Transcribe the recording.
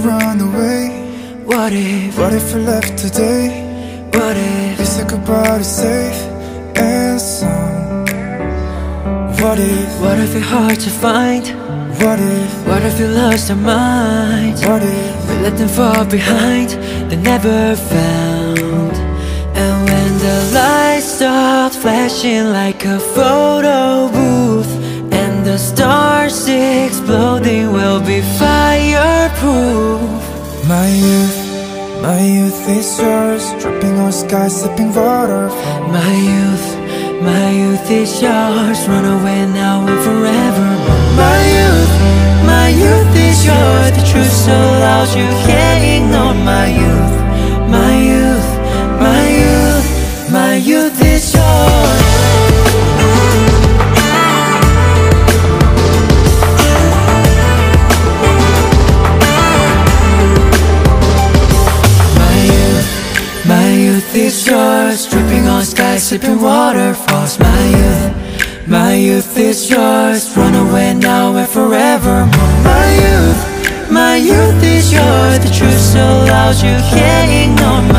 run away? What if we left today? What if we said goodbye to safe and sound? What if it's hard to find? What if you lost our minds? What if we let them fall behind, they never found? And when the lights start flashing like a photo booth, and the stars exploding, will be fireproof. My youth is yours, dripping on sky, sipping waterfall. My youth is yours, run away now and forever. My youth is yours, the truth so loud you can't ignore. My youth is yours. My youth is yours, dripping on sky, sipping waterfalls. My youth is yours, run away now and forevermore. My youth is yours, the truth so loud you can't ignore.